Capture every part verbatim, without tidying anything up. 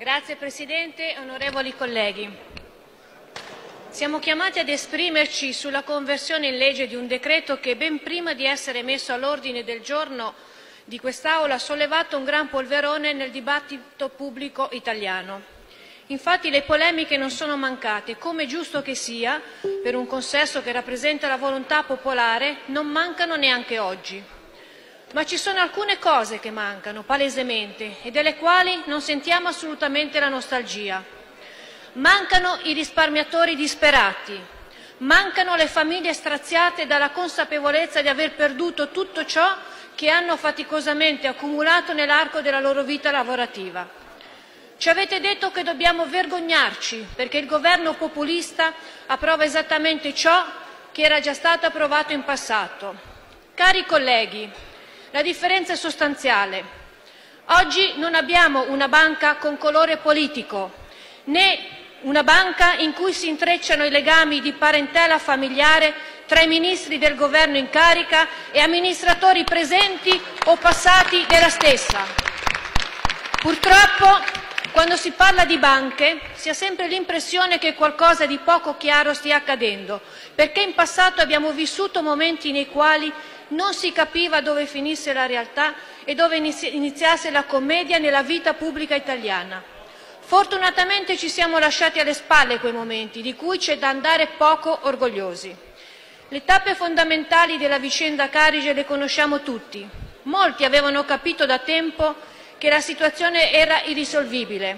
Grazie Presidente, onorevoli colleghi. Siamo chiamati ad esprimerci sulla conversione in legge di un decreto che ben prima di essere messo all'ordine del giorno di quest'Aula ha sollevato un gran polverone nel dibattito pubblico italiano. Infatti le polemiche non sono mancate, come è giusto che sia, per un consesso che rappresenta la volontà popolare, non mancano neanche oggi. Ma ci sono alcune cose che mancano, palesemente, e delle quali non sentiamo assolutamente la nostalgia. Mancano i risparmiatori disperati, mancano le famiglie straziate dalla consapevolezza di aver perduto tutto ciò che hanno faticosamente accumulato nell'arco della loro vita lavorativa. Ci avete detto che dobbiamo vergognarci perché il governo populista approva esattamente ciò che era già stato approvato in passato. Cari colleghi, la differenza è sostanziale. Oggi non abbiamo una banca con colore politico, né una banca in cui si intrecciano i legami di parentela familiare tra i ministri del governo in carica e amministratori presenti o passati della stessa. Purtroppo, quando si parla di banche, si ha sempre l'impressione che qualcosa di poco chiaro stia accadendo, perché in passato abbiamo vissuto momenti nei quali non si capiva dove finisse la realtà e dove iniziasse la commedia nella vita pubblica italiana. Fortunatamente ci siamo lasciati alle spalle quei momenti, di cui c'è da andare poco orgogliosi. Le tappe fondamentali della vicenda Carige le conosciamo tutti. Molti avevano capito da tempo che la situazione era irrisolvibile.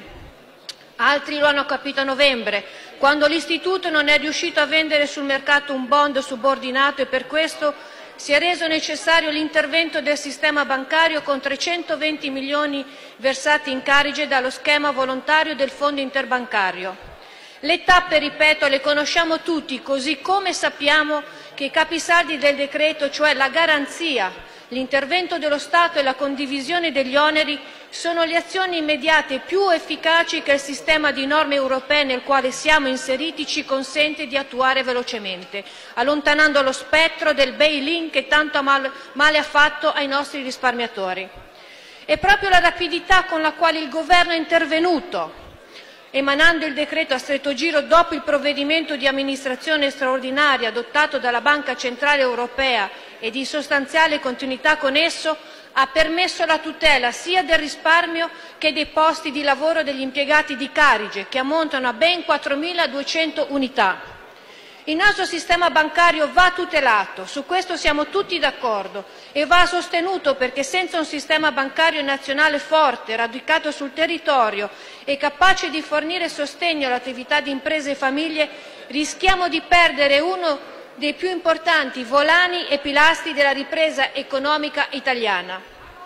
Altri lo hanno capito a novembre, quando l'istituto non è riuscito a vendere sul mercato un bond subordinato e per questo si è reso necessario l'intervento del sistema bancario con trecentoventi milioni versati in Carige dallo schema volontario del Fondo interbancario. Le tappe, ripeto, le conosciamo tutti, così come sappiamo che i capisaldi del decreto, cioè la garanzia, l'intervento dello Stato e la condivisione degli oneri, sono le azioni immediate più efficaci che il sistema di norme europee nel quale siamo inseriti ci consente di attuare velocemente, allontanando lo spettro del bail-in che tanto male ha fatto ai nostri risparmiatori. È proprio la rapidità con la quale il Governo è intervenuto, emanando il decreto a stretto giro dopo il provvedimento di amministrazione straordinaria adottato dalla Banca Centrale Europea e di sostanziale continuità con esso, ha permesso la tutela sia del risparmio che dei posti di lavoro degli impiegati di Carige, che ammontano a ben quattromiladuecento unità. Il nostro sistema bancario va tutelato, su questo siamo tutti d'accordo, e va sostenuto perché senza un sistema bancario nazionale forte, radicato sul territorio e capace di fornire sostegno all'attività di imprese e famiglie, rischiamo di perdere uno dei più importanti volani e pilastri della ripresa economica italiana.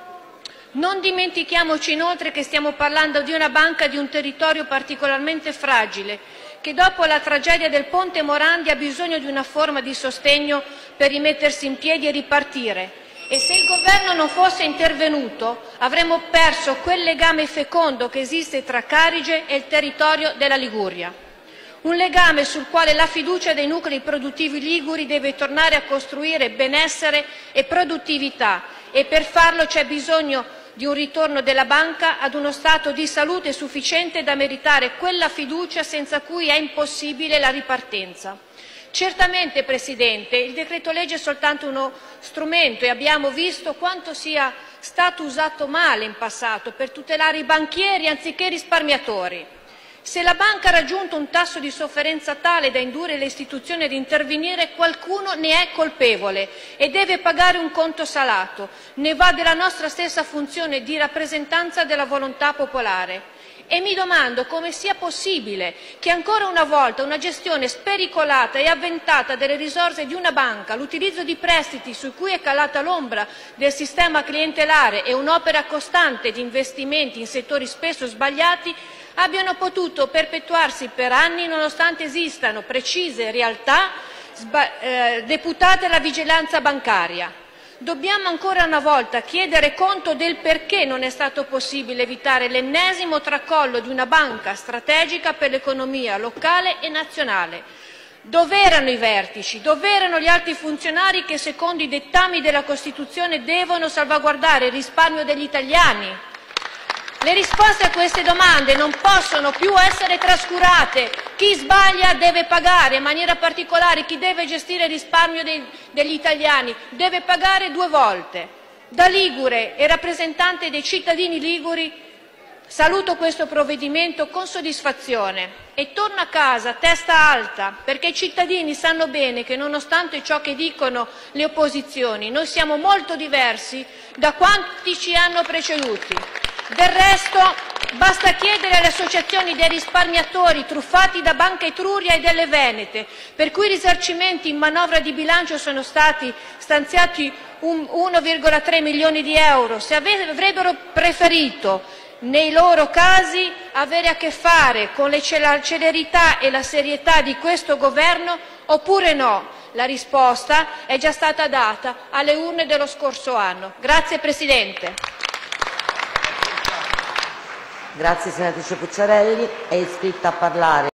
Non dimentichiamoci inoltre che stiamo parlando di una banca di un territorio particolarmente fragile, che dopo la tragedia del Ponte Morandi ha bisogno di una forma di sostegno per rimettersi in piedi e ripartire. E se il Governo non fosse intervenuto, avremmo perso quel legame fecondo che esiste tra Carige e il territorio della Liguria. Un legame sul quale la fiducia dei nuclei produttivi liguri deve tornare a costruire benessere e produttività, e per farlo c'è bisogno di un ritorno della banca ad uno stato di salute sufficiente da meritare quella fiducia senza cui è impossibile la ripartenza. Certamente, Presidente, il decreto legge è soltanto uno strumento e abbiamo visto quanto sia stato usato male in passato per tutelare i banchieri anziché i risparmiatori. Se la banca ha raggiunto un tasso di sofferenza tale da indurre le istituzioni ad intervenire, qualcuno ne è colpevole e deve pagare un conto salato. Ne va della nostra stessa funzione di rappresentanza della volontà popolare. E mi domando come sia possibile che ancora una volta una gestione spericolata e avventata delle risorse di una banca, l'utilizzo di prestiti su cui è calata l'ombra del sistema clientelare e un'opera costante di investimenti in settori spesso sbagliati abbiano potuto perpetuarsi per anni nonostante esistano precise realtà eh, deputate alla vigilanza bancaria. Dobbiamo ancora una volta chiedere conto del perché non è stato possibile evitare l'ennesimo tracollo di una banca strategica per l'economia locale e nazionale. Dov'erano i vertici? Dov'erano gli alti funzionari che secondo i dettami della Costituzione devono salvaguardare il risparmio degli italiani? Le risposte a queste domande non possono più essere trascurate. Chi sbaglia deve pagare, in maniera particolare chi deve gestire il risparmio dei, degli italiani deve pagare due volte. Da ligure e rappresentante dei cittadini liguri saluto questo provvedimento con soddisfazione e torno a casa a testa alta, perché i cittadini sanno bene che, nonostante ciò che dicono le opposizioni, noi siamo molto diversi da quanti ci hanno preceduti. Del resto, basta chiedere alle associazioni dei risparmiatori truffati da Banca Etruria e delle Venete, per cui i risarcimenti in manovra di bilancio sono stati stanziati uno virgola tre milioni di euro, se avrebbero preferito nei loro casi avere a che fare con la celerità e la serietà di questo Governo oppure no. La risposta è già stata data alle urne dello scorso anno. Grazie Presidente. Grazie senatrice Pucciarelli. È iscritta a parlare